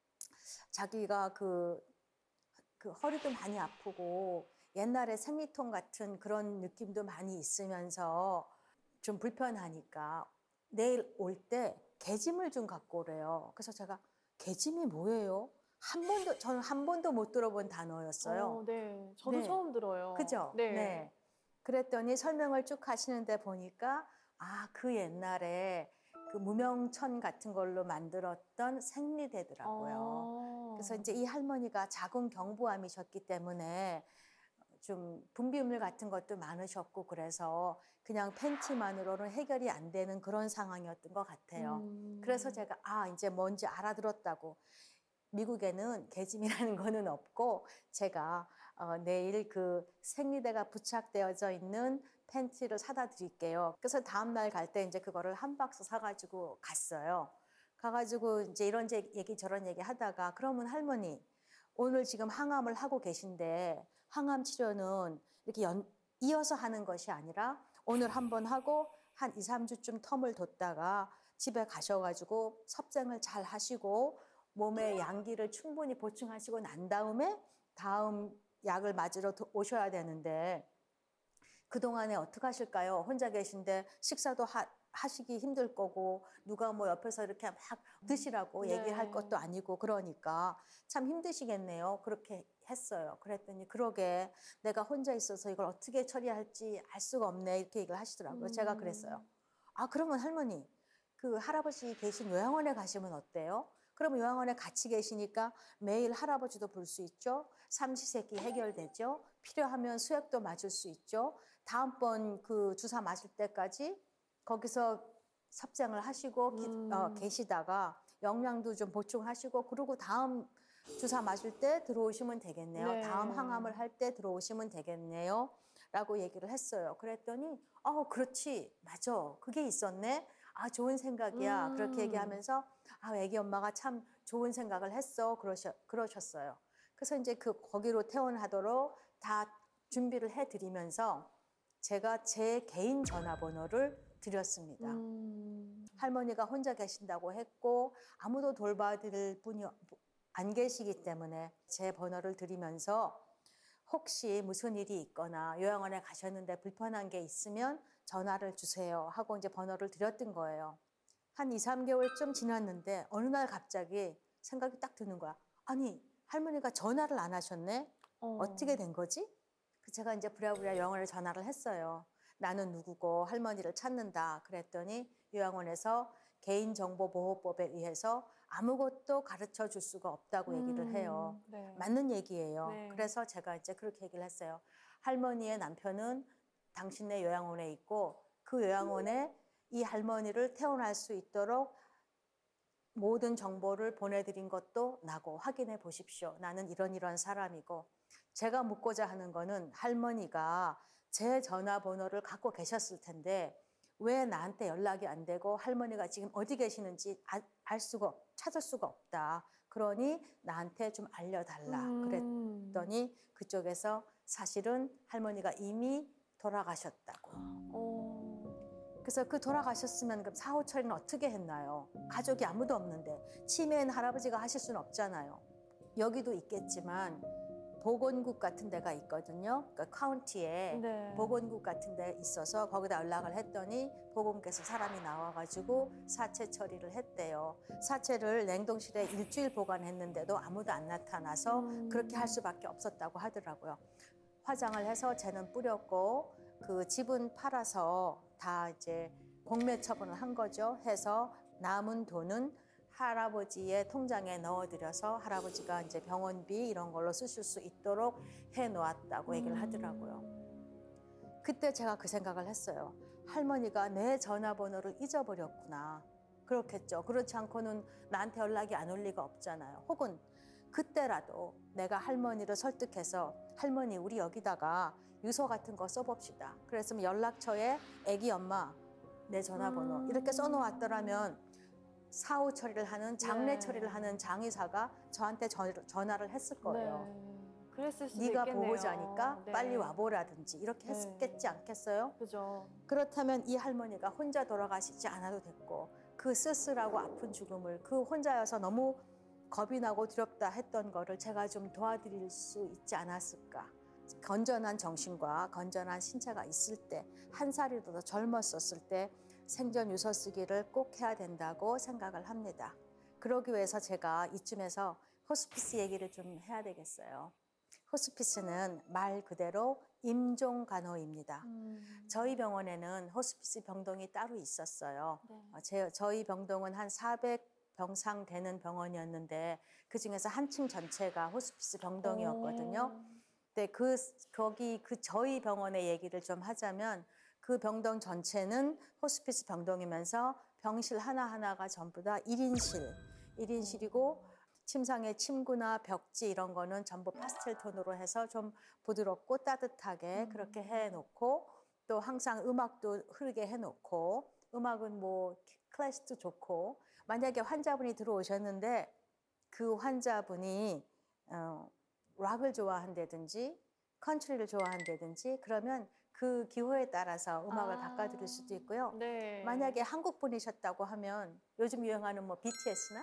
자기가 그, 그 허리도 많이 아프고 옛날에 생리통 같은 그런 느낌도 많이 있으면서 좀 불편하니까 내일 올 때 개짐을 좀 갖고 오래요. 그래서 제가 개짐이 뭐예요? 한 번도 저는 한 번도 못 들어본 단어였어요. 어, 네. 저도 네. 처음 들어요. 그죠? 네. 네. 그랬더니 설명을 쭉 하시는데 보니까 아, 그 옛날에 그 무명천 같은 걸로 만들었던 생리대더라고요. 어. 그래서 이제 이 할머니가 자궁경부암이셨기 때문에 좀 분비물 같은 것도 많으셨고 그래서 그냥 팬티만으로는 해결이 안 되는 그런 상황이었던 것 같아요. 음. 그래서 제가 아 이제 뭔지 알아들었다고. 미국에는 개짐이라는 거는 없고 제가 어, 내일 그 생리대가 부착되어져 있는 팬티를 사다 드릴게요. 그래서 다음 날 갈 때 이제 그거를 한 박스 사가지고 갔어요. 가가지고 이제 이런 얘기 저런 얘기 하다가 그러면 할머니 오늘 지금 항암을 하고 계신데 항암 치료는 이렇게 연, 이어서 하는 것이 아니라 오늘 한번 하고 한 이, 삼 주쯤 텀을 뒀다가 집에 가셔가지고 섭생을 잘 하시고 몸에 양기를 충분히 보충하시고 난 다음에 다음 약을 맞으러 오셔야 되는데 그동안에 어떻게 하실까요? 혼자 계신데 식사도 하, 하시기 힘들 거고 누가 뭐 옆에서 이렇게 막 드시라고 네. 얘기를 할 것도 아니고 그러니까 참 힘드시겠네요. 그렇게 했어요. 그랬더니 그러게 내가 혼자 있어서 이걸 어떻게 처리할지 알 수가 없네 이렇게 얘기를 하시더라고요. 음. 제가 그랬어요. 아 그러면 할머니 그 할아버지 계신 요양원에 가시면 어때요? 그럼 요양원에 같이 계시니까 매일 할아버지도 볼 수 있죠. 삼시세끼 해결되죠. 필요하면 수액도 맞을 수 있죠. 다음번 그 주사 맞을 때까지 거기서 섭생을 하시고 기, 음. 어, 계시다가 영양도 좀 보충하시고 그리고 다음 주사 맞을 때 들어오시면 되겠네요. 네. 다음 항암을 할 때 들어오시면 되겠네요. 라고 얘기를 했어요. 그랬더니 어 그렇지 맞아 그게 있었네. 아 좋은 생각이야. 음. 그렇게 얘기하면서 아 애기 엄마가 참 좋은 생각을 했어. 그러셔, 그러셨어요. 그래서 이제 그 거기로 퇴원하도록 다 준비를 해드리면서 제가 제 개인 전화번호를 드렸습니다. 음. 할머니가 혼자 계신다고 했고 아무도 돌봐드릴 분이 안 계시기 때문에 제 번호를 드리면서 혹시 무슨 일이 있거나 요양원에 가셨는데 불편한 게 있으면 전화를 주세요 하고 이제 번호를 드렸던 거예요. 한 이, 삼 개월쯤 지났는데 어느 날 갑자기 생각이 딱 드는 거야. 아니 할머니가 전화를 안 하셨네? 어. 어떻게 된 거지? 제가 이제 부랴부랴 요양원에 전화를 했어요. 나는 누구고 할머니를 찾는다. 그랬더니 요양원에서 개인정보보호법에 의해서 아무것도 가르쳐 줄 수가 없다고 얘기를 해요. 음. 네. 맞는 얘기예요. 네. 그래서 제가 이제 그렇게 얘기를 했어요. 할머니의 남편은 당신네 요양원에 있고 그 요양원에 이 할머니를 퇴원할 수 있도록 모든 정보를 보내드린 것도 나고 확인해 보십시오. 나는 이런 이런 사람이고 제가 묻고자 하는 거는 할머니가 제 전화번호를 갖고 계셨을 텐데 왜 나한테 연락이 안 되고 할머니가 지금 어디 계시는지 알, 알 수가 찾을 수가 없다. 그러니 나한테 좀 알려달라. 음. 그랬더니 그쪽에서 사실은 할머니가 이미 돌아가셨다고. 어. 그래서 그 돌아가셨으면 그럼 사후 처리는 어떻게 했나요? 가족이 아무도 없는데 치매는 할아버지가 하실 수는 없잖아요. 여기도 있겠지만 보건국 같은 데가 있거든요. 그러니까 카운티에 네. 보건국 같은 데 있어서 거기다 연락을 했더니 보건국에서 사람이 나와가지고 사체 처리를 했대요. 사체를 냉동실에 일주일 보관했는데도 아무도 안 나타나서 음. 그렇게 할 수밖에 없었다고 하더라고요. 화장을 해서 쟤는 뿌렸고 그 집은 팔아서 다 이제 공매 처분을 한 거죠. 해서 남은 돈은 할아버지의 통장에 넣어드려서 할아버지가 이제 병원비 이런 걸로 쓰실 수 있도록 해놓았다고 얘기를 하더라고요. 그때 제가 그 생각을 했어요. 할머니가 내 전화번호를 잊어버렸구나. 그렇겠죠. 그렇지 않고는 나한테 연락이 안 올 리가 없잖아요. 혹은 그때라도 내가 할머니를 설득해서 할머니 우리 여기다가 유서 같은 거 써봅시다. 그랬으면 연락처에 애기 엄마 내 전화번호 음. 이렇게 써놓았더라면 사후 처리를 하는 장례 네. 처리를 하는 장의사가 저한테 전, 전화를 했을 거예요. 네. 그랬을 수도 네가 있겠네요. 보호자니까 네. 빨리 와보라든지 이렇게 네. 했겠지 않겠어요? 그죠. 그렇다면 이 할머니가 혼자 돌아가시지 않아도 됐고 그 쓸쓸하고 아픈 죽음을 그 혼자여서 너무 겁이 나고 두렵다 했던 거를 제가 좀 도와드릴 수 있지 않았을까. 건전한 정신과 건전한 신체가 있을 때 한 살이라도 더 젊었었을 때 생전 유서 쓰기를 꼭 해야 된다고 생각을 합니다. 그러기 위해서 제가 이쯤에서 호스피스 얘기를 좀 해야 되겠어요. 호스피스는 말 그대로 임종간호입니다. 음. 저희 병원에는 호스피스 병동이 따로 있었어요. 네. 어, 제, 저희 병동은 한 사백 병상 되는 병원이었는데 그중에서 한 층 전체가 호스피스 병동이었거든요. 오. 근데 그 거기 그 저희 병원의 얘기를 좀 하자면 그 병동 전체는 호스피스 병동이면서 병실 하나하나가 전부 다 일 인실, 일 인실이고 침상의 침구나 벽지 이런 거는 전부 파스텔 톤으로 해서 좀 부드럽고 따뜻하게 음. 그렇게 해놓고 또 항상 음악도 흐르게 해놓고 음악은 뭐 클래식도 좋고 만약에 환자분이 들어오셨는데 그 환자분이 어, 락을 좋아한다든지 컨트리를 좋아한다든지 그러면 그 기호에 따라서 음악을 아. 바꿔드릴 수도 있고요. 네. 만약에 한국 분이셨다고 하면 요즘 유행하는 뭐 비티에스나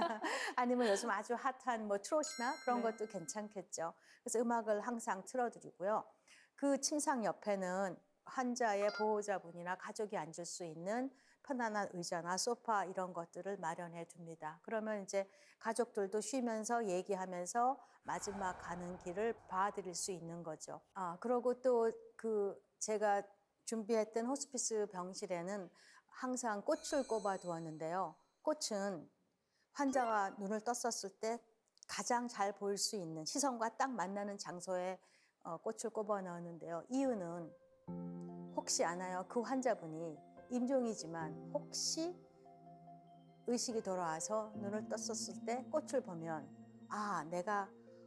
아니면 요즘 아주 핫한 뭐 트롯이나 그런 네. 것도 괜찮겠죠. 그래서 음악을 항상 틀어드리고요. 그 침상 옆에는 환자의 보호자분이나 가족이 앉을 수 있는 편안한 의자나 소파 이런 것들을 마련해 둡니다. 그러면 이제 가족들도 쉬면서 얘기하면서 마지막 가는 길을 봐드릴 수 있는 거죠. 아, 그리고 또 그 제가 준비했던 호스피스 병실에는 항상 꽃을 꼽아 두었는데요. 꽃은 환자가 눈을 떴었을 때 가장 잘 보일 수 있는 시선과 딱 만나는 장소에 어, 꽃을 꼽아 넣었는데요. 이유는 혹시 아나요? 그 환자분이 임종이지만 혹시 의식이 돌아와서 눈을 떴었을 때 꽃을 보면 아, 내가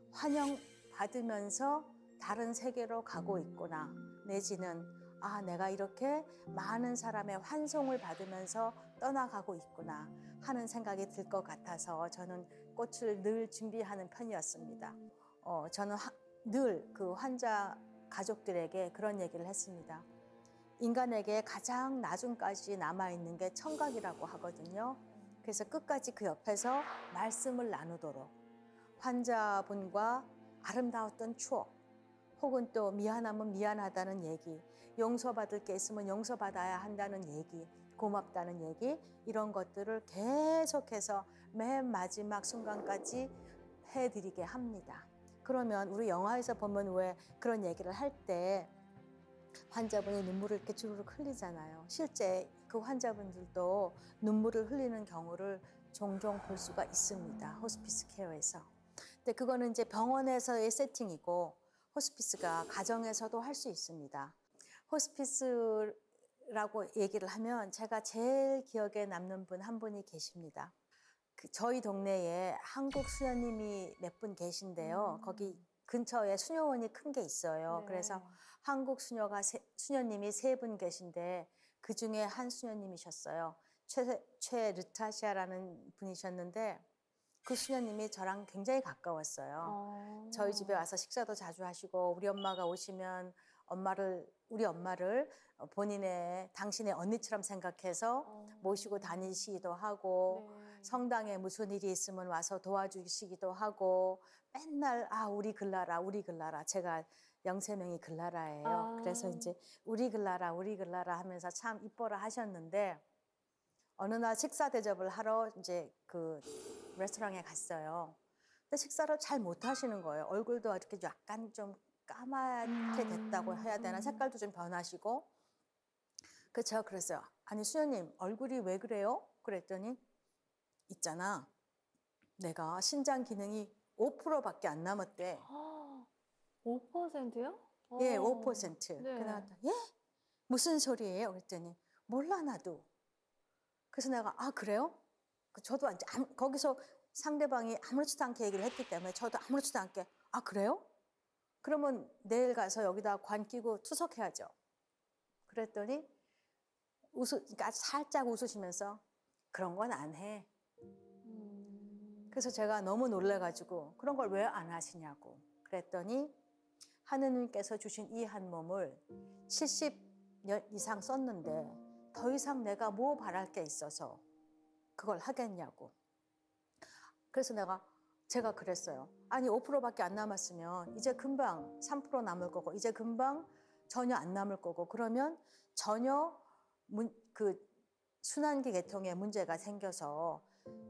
환영받으면서 다른 세계로 가고 있구나. 내지는 아, 내가 이렇게 많은 사람의 환송을 받으면서 떠나가고 있구나 하는 생각이 들 것 같아서 저는 꽃을 늘 준비하는 편이었습니다. 어, 저는 늘 그 환자 가족들에게 그런 얘기를 했습니다. 인간에게 가장 나중까지 남아있는 게 청각이라고 하거든요. 그래서 끝까지 그 옆에서 말씀을 나누도록 환자분과 아름다웠던 추억 혹은 또 미안하면 미안하다는 얘기, 용서받을 게 있으면 용서받아야 한다는 얘기, 고맙다는 얘기 이런 것들을 계속해서 맨 마지막 순간까지 해드리게 합니다. 그러면 우리 영화에서 보면 왜 그런 얘기를 할 때 환자분이 눈물을 이렇게 주르륵 흘리잖아요. 실제 그 환자분들도 눈물을 흘리는 경우를 종종 볼 수가 있습니다. 호스피스 케어에서. 근데 그거는 이제 병원에서의 세팅이고 호스피스가 가정에서도 할 수 있습니다. 호스피스라고 얘기를 하면 제가 제일 기억에 남는 분 한 분이 계십니다. 그 저희 동네에 한국 수녀님이 몇 분 계신데요. 음. 거기 근처에 수녀원이 큰 게 있어요. 네. 그래서 한국 수녀가 세, 수녀님이 세 분 계신데 그 중에 한 수녀님이셨어요. 최, 최르타시아라는 분이셨는데 그 수녀님이 저랑 굉장히 가까웠어요. 어. 저희 집에 와서 식사도 자주 하시고 우리 엄마가 오시면 엄마를 우리 엄마를 본인의 당신의 언니처럼 생각해서 어. 모시고 다니시기도 하고 네. 성당에 무슨 일이 있으면 와서 도와주시기도 하고 맨날 아 우리 글라라 우리 글라라 제가 영세명이 글라라예요. 아. 그래서 이제 우리 글라라 우리 글라라 하면서 참 이뻐라 하셨는데 어느 날 식사 대접을 하러 이제 그 레스토랑에 갔어요. 근데 식사를 잘 못 하시는 거예요. 얼굴도 이렇게 약간 좀 까맣게 됐다고 해야 되나? 색깔도 좀 변하시고. 그래서 제가 그랬어요. 아니 수녀님 얼굴이 왜 그래요? 그랬더니 있잖아. 내가 신장 기능이 오 퍼센트밖에 안 남았대. 오 퍼센트요? 예, 어. 오 퍼센트. 네. 그래서 예? 무슨 소리예요? 그랬더니 몰라 나도. 그래서 내가 아 그래요? 저도 이제 아무, 거기서 상대방이 아무렇지도 않게 얘기를 했기 때문에 저도 아무렇지도 않게 아 그래요? 그러면 내일 가서 여기다 관 끼고 투석해야죠. 그랬더니 웃으, 그러니까 살짝 웃으시면서 그런 건 안 해. 음. 그래서 제가 너무 놀래가지고 그런 걸 왜 안 하시냐고 그랬더니 하느님께서 주신 이 한 몸을 칠십 년 이상 썼는데 더 이상 내가 뭐 바랄 게 있어서 그걸 하겠냐고. 그래서 내가 제가 그랬어요. 아니 오 퍼센트밖에 안 남았으면 이제 금방 삼 퍼센트 남을 거고 이제 금방 전혀 안 남을 거고 그러면 전혀 문, 그 순환기 계통에 문제가 생겨서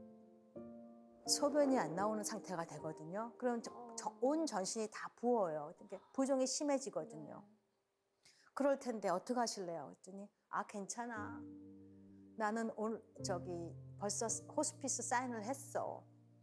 소변이 안 나오는 상태가 되거든요. 그럼 저, 저, 온 전신이 다 부어요. 이렇게 부종이 심해지거든요. 그럴 텐데 어떻게 하실래요? 그랬더니 아 괜찮아. 나는 오늘 저기 벌써 호스피스 사인을 했어.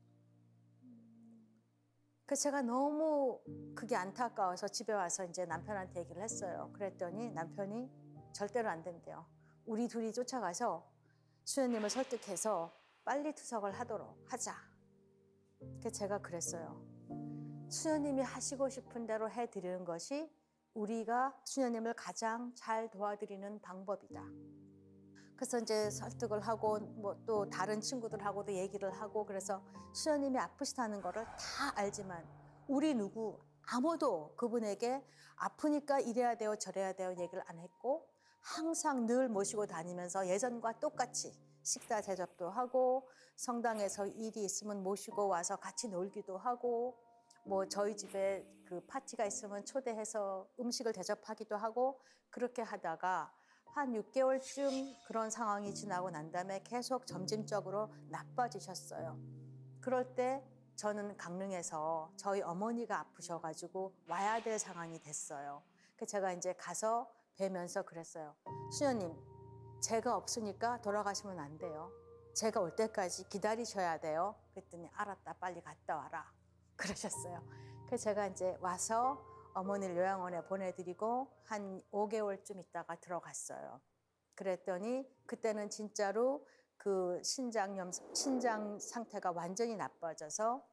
그래서 제가 너무 그게 안타까워서 집에 와서 이제 남편한테 얘기를 했어요. 그랬더니 남편이 절대로 안 된대요. 우리 둘이 쫓아가서 수녀님을 설득해서 빨리 투석을 하도록 하자. 그래서 제가 그랬어요. 수녀님이 하시고 싶은 대로 해드리는 것이 우리가 수녀님을 가장 잘 도와드리는 방법이다. 그래서 이제 설득을 하고 뭐 또 다른 친구들하고도 얘기를 하고 그래서 수녀님이 아프시다는 거를 다 알지만 우리 누구 아무도 그분에게 아프니까 이래야 돼요 저래야 돼요 얘기를 안 했고 항상 늘 모시고 다니면서 예전과 똑같이 식사 대접도 하고 성당에서 일이 있으면 모시고 와서 같이 놀기도 하고 뭐 저희 집에 그 파티가 있으면 초대해서 음식을 대접하기도 하고 그렇게 하다가 한 육 개월쯤 그런 상황이 지나고 난 다음에 계속 점진적으로 나빠지셨어요. 그럴 때 저는 강릉에서 저희 어머니가 아프셔가지고 와야 될 상황이 됐어요. 그래서 제가 이제 가서 뵈면서 그랬어요. 수녀님, 제가 없으니까 돌아가시면 안 돼요. 제가 올 때까지 기다리셔야 돼요. 그랬더니 알았다, 빨리 갔다 와라. 그러셨어요. 그래서 제가 이제 와서 어머니를 요양원에 보내드리고 한 오 개월쯤 있다가 들어갔어요. 그랬더니 그때는 진짜로 그 신장염, 신장 상태가 완전히 나빠져서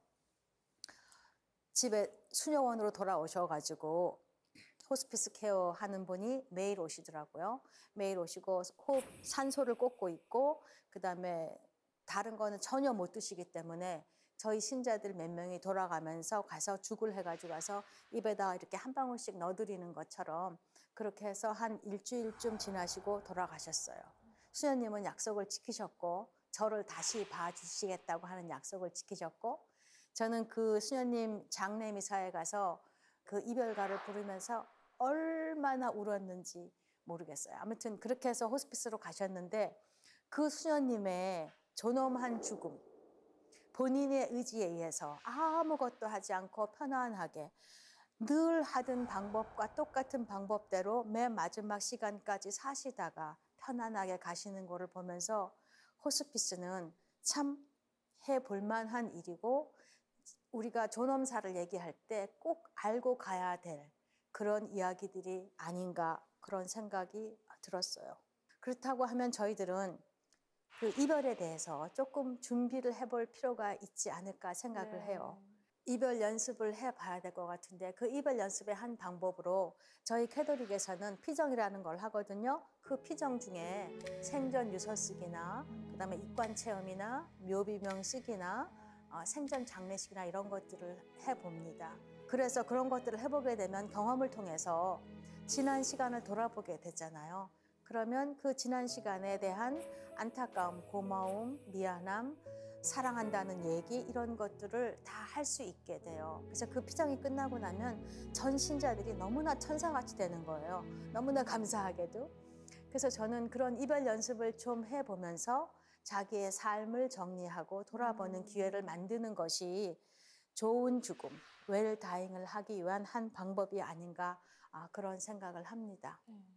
집에 수녀원으로 돌아오셔가지고 호스피스 케어 하는 분이 매일 오시더라고요. 매일 오시고 호흡 산소를 꽂고 있고 그다음에 다른 거는 전혀 못 드시기 때문에 저희 신자들 몇 명이 돌아가면서 가서 죽을 해가지고 와서 입에다 이렇게 한 방울씩 넣어드리는 것처럼 그렇게 해서 한 일주일쯤 지나시고 돌아가셨어요. 수녀님은 약속을 지키셨고 저를 다시 봐주시겠다고 하는 약속을 지키셨고 저는 그 수녀님 장례 미사에 가서 그 이별가를 부르면서 얼마나 울었는지 모르겠어요. 아무튼 그렇게 해서 호스피스로 가셨는데 그 수녀님의 존엄한 죽음 본인의 의지에 의해서 아무것도 하지 않고 편안하게 늘 하던 방법과 똑같은 방법대로 맨 마지막 시간까지 사시다가 편안하게 가시는 거를 보면서 호스피스는 참 해볼 만한 일이고 우리가 존엄사를 얘기할 때 꼭 알고 가야 될 그런 이야기들이 아닌가 그런 생각이 들었어요. 그렇다고 하면 저희들은 그 이별에 대해서 조금 준비를 해볼 필요가 있지 않을까 생각을 네. 해요. 이별 연습을 해봐야 될 것 같은데 그 이별 연습의 한 방법으로 저희 캐톨릭에서는 피정이라는 걸 하거든요. 그 피정 중에 생전 유서 쓰기나 그다음에 입관 체험이나 묘비명 쓰기나 어, 생전 장례식이나 이런 것들을 해봅니다. 그래서 그런 것들을 해보게 되면 경험을 통해서 지난 시간을 돌아보게 되잖아요. 그러면 그 지난 시간에 대한 안타까움, 고마움, 미안함, 사랑한다는 얘기 이런 것들을 다 할 수 있게 돼요. 그래서 그 피정이 끝나고 나면 전 신자들이 너무나 천사같이 되는 거예요. 너무나 감사하게도. 그래서 저는 그런 이별 연습을 좀 해보면서 자기의 삶을 정리하고 돌아보는 기회를 만드는 것이 좋은 죽음, 웰다잉을 하기 위한 한 방법이 아닌가 아, 그런 생각을 합니다.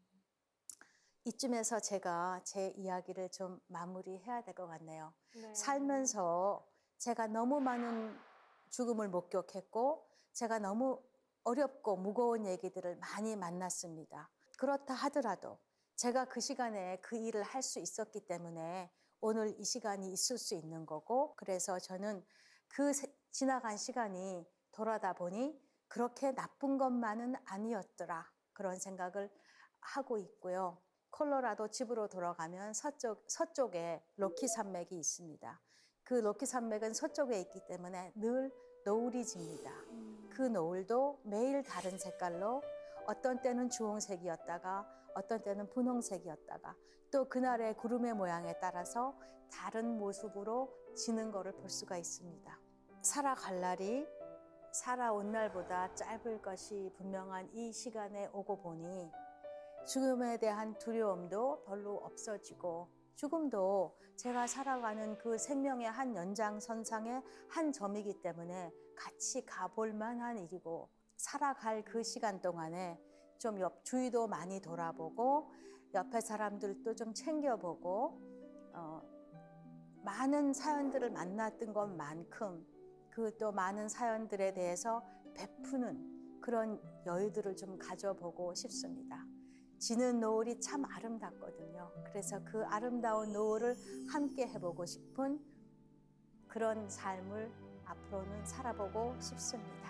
이쯤에서 제가 제 이야기를 좀 마무리해야 될 것 같네요. 네. 살면서 제가 너무 많은 죽음을 목격했고 제가 너무 어렵고 무거운 얘기들을 많이 만났습니다. 그렇다 하더라도 제가 그 시간에 그 일을 할 수 있었기 때문에 오늘 이 시간이 있을 수 있는 거고 그래서 저는 그 지나간 시간이 돌아다 보니 그렇게 나쁜 것만은 아니었더라 그런 생각을 하고 있고요. 콜로라도 집으로 돌아가면 서쪽, 서쪽에 로키 산맥이 있습니다. 그 로키 산맥은 서쪽에 있기 때문에 늘 노을이 집니다. 그 노을도 매일 다른 색깔로 어떤 때는 주홍색이었다가 어떤 때는 분홍색이었다가 또 그날의 구름의 모양에 따라서 다른 모습으로 지는 것을 볼 수가 있습니다. 살아갈 날이 살아온 날보다 짧을 것이 분명한 이 시간에 오고 보니 죽음에 대한 두려움도 별로 없어지고 죽음도 제가 살아가는 그 생명의 한 연장선상의 한 점이기 때문에 같이 가볼 만한 일이고 살아갈 그 시간 동안에 좀 옆 주위도 많이 돌아보고 옆에 사람들도 좀 챙겨보고 어, 많은 사연들을 만났던 것만큼 그 또 많은 사연들에 대해서 베푸는 그런 여유들을 좀 가져보고 싶습니다. 지는 노을이 참 아름답거든요. 그래서 그 아름다운 노을을 함께 해보고 싶은 그런 삶을 앞으로는 살아보고 싶습니다.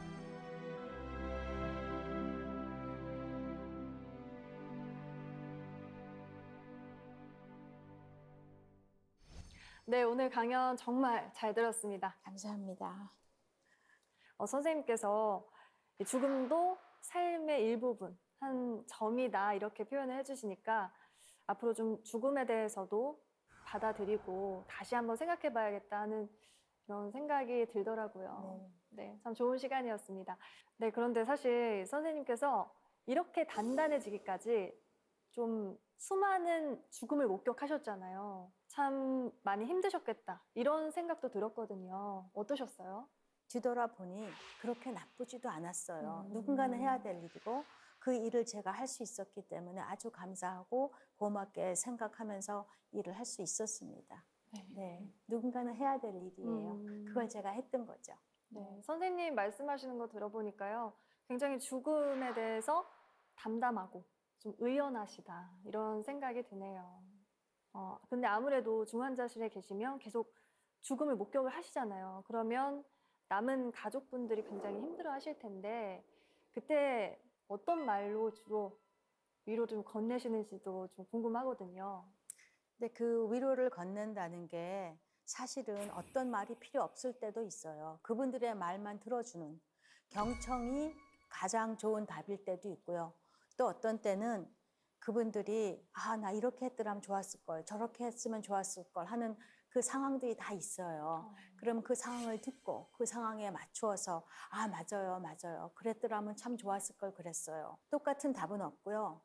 네, 오늘 강연 정말 잘 들었습니다. 감사합니다. 어, 선생님께서 죽음도 삶의 일부분, 한 점이다 이렇게 표현을 해주시니까 앞으로 좀 죽음에 대해서도 받아들이고 다시 한번 생각해 봐야겠다 하는 그런 생각이 들더라고요. 네. 네, 참 좋은 시간이었습니다. 네, 그런데 사실 선생님께서 이렇게 단단해지기까지 좀 수많은 죽음을 목격하셨잖아요. 참 많이 힘드셨겠다 이런 생각도 들었거든요. 어떠셨어요? 뒤돌아보니 그렇게 나쁘지도 않았어요. 음. 누군가는 해야 될 일이고 그 일을 제가 할 수 있었기 때문에 아주 감사하고 고맙게 생각하면서 일을 할 수 있었습니다. 네. 네, 누군가는 해야 될 일이에요. 음. 그걸 제가 했던 거죠. 네, 선생님 말씀하시는 거 들어보니까요. 굉장히 죽음에 대해서 담담하고 좀 의연하시다 이런 생각이 드네요. 어, 근데 아무래도 중환자실에 계시면 계속 죽음을 목격을 하시잖아요. 그러면 남은 가족분들이 굉장히 힘들어 하실 텐데 그때 어떤 말로 주로 위로 좀 건네시는지도 좀 궁금하거든요. 근데 그 위로를 건넨다는 게 사실은 어떤 말이 필요 없을 때도 있어요. 그분들의 말만 들어주는 경청이 가장 좋은 답일 때도 있고요. 또 어떤 때는 그분들이 아, 나 이렇게 했더라면 좋았을 걸, 저렇게 했으면 좋았을 걸 하는 그 상황들이 다 있어요. 그럼 그 상황을 듣고 그 상황에 맞추어서 아, 맞아요, 맞아요. 그랬더라면 참 좋았을 걸 그랬어요. 똑같은 답은 없고요.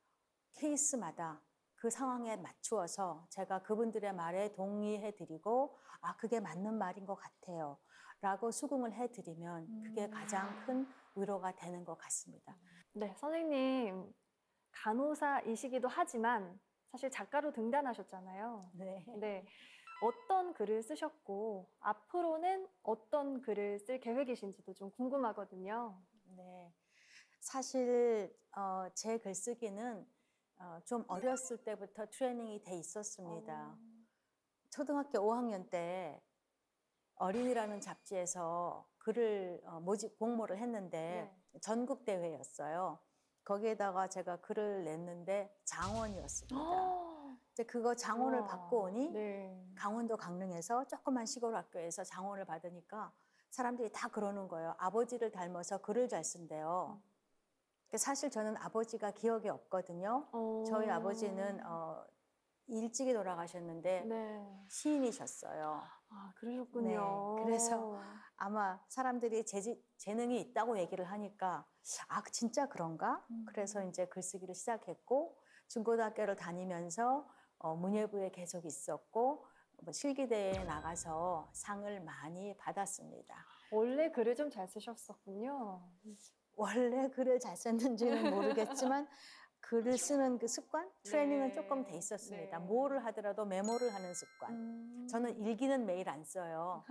케이스마다 그 상황에 맞추어서 제가 그분들의 말에 동의해드리고 아, 그게 맞는 말인 것 같아요. 라고 수긍을 해드리면 그게 가장 큰 위로가 되는 것 같습니다. 네, 선생님 간호사이시기도 하지만 사실 작가로 등단하셨잖아요. 네. 네, 어떤 글을 쓰셨고 앞으로는 어떤 글을 쓸 계획이신지도 좀 궁금하거든요. 네. 사실 어, 제 글쓰기는 어, 좀 어렸을 때부터 트레이닝이 돼 있었습니다. 어... 초등학교 오 학년 때 어린이라는 잡지에서 글을 어, 모집 공모를 했는데 네. 전국 대회였어요. 거기에다가 제가 글을 냈는데 장원이었습니다. 근데 그거 장원을 우와. 받고 오니 네. 강원도 강릉에서 조그만 시골 학교에서 장원을 받으니까 사람들이 다 그러는 거예요. 아버지를 닮아서 글을 잘 쓴대요. 근데 사실 저는 아버지가 기억이 없거든요. 어. 저희 아버지는 어, 일찍이 돌아가셨는데 네. 시인이셨어요. 아, 그러셨군요. 네, 그래서 아마 사람들이 재, 재능이 있다고 얘기를 하니까 아 진짜 그런가? 음. 그래서 이제 글쓰기를 시작했고 중고등학교를 다니면서 어, 문예부에 계속 있었고 뭐 실기대회에 나가서 상을 많이 받았습니다. 원래 글을 좀 잘 쓰셨었군요. 원래 글을 잘 썼는지는 모르겠지만 글을 쓰는 그 습관, 트레이닝은 네. 조금 돼 있었습니다. 네. 뭐를 하더라도 메모를 하는 습관. 음. 저는 일기는 매일 안 써요.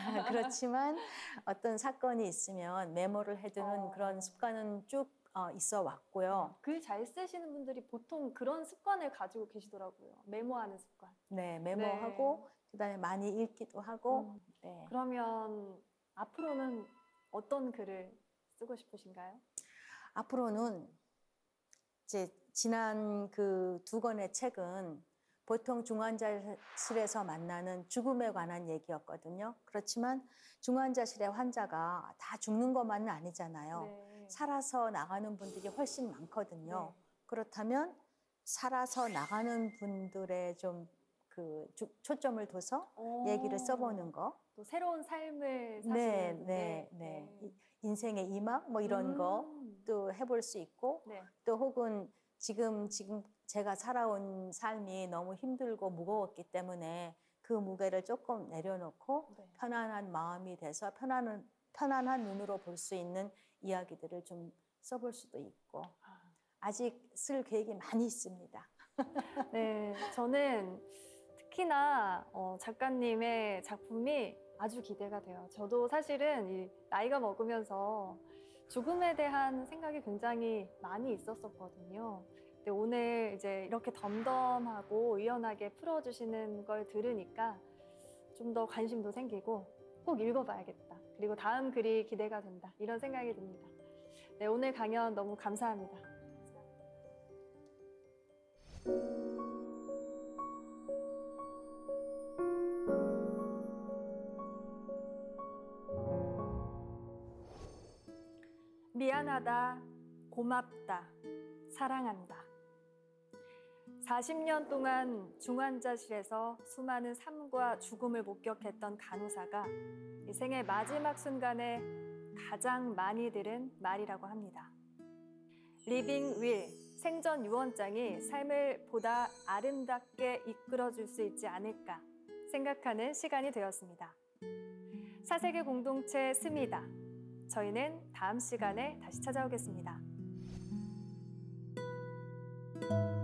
그렇지만 어떤 사건이 있으면 메모를 해두는 어. 그런 습관은 쭉 어, 있어 왔고요. 글 잘 쓰시는 분들이 보통 그런 습관을 가지고 계시더라고요. 메모하는 습관. 네, 메모하고 그다음에 많이 읽기도 하고. 음. 네. 그러면 앞으로는 어떤 글을 쓰고 싶으신가요? 앞으로는 이제 지난 그 두 권의 책은 보통 중환자실에서 만나는 죽음에 관한 얘기였거든요. 그렇지만 중환자실의 환자가 다 죽는 것만은 아니잖아요. 네. 살아서 나가는 분들이 훨씬 많거든요. 네. 그렇다면 살아서 나가는 분들의 좀 그 초점을 둬서 오. 얘기를 써보는 거. 또 새로운 삶을 사시는 네, 분들. 네, 네. 이- 인생의 이막 뭐 이런 음. 거 또 해볼 수 있고 네. 또 혹은 지금 지금 제가 살아온 삶이 너무 힘들고 무거웠기 때문에 그 무게를 조금 내려놓고 네. 편안한 마음이 돼서 편안한 편안한 눈으로 볼 수 있는 이야기들을 좀 써볼 수도 있고 아. 아직 쓸 계획이 많이 있습니다. 네, 저는 특히나 어, 작가님의 작품이 아주 기대가 돼요. 저도 사실은 이 나이가 먹으면서 죽음에 대한 생각이 굉장히 많이 있었었거든요. 근데 오늘 이제 이렇게 덤덤하고 의연하게 풀어주시는 걸 들으니까 좀 더 관심도 생기고 꼭 읽어봐야겠다. 그리고 다음 글이 기대가 된다. 이런 생각이 듭니다. 네, 오늘 강연 너무 감사합니다. 미안하다, 고맙다, 사랑한다. 사십 년 동안 중환자실에서 수많은 삶과 죽음을 목격했던 간호사가 이 생의 마지막 순간에 가장 많이 들은 말이라고 합니다. 리빙 윌, 생전 유언장이 삶을 보다 아름답게 이끌어줄 수 있지 않을까 생각하는 시간이 되었습니다. 사색의 공동체 스미다. 저희는 다음 시간에 다시 찾아오겠습니다.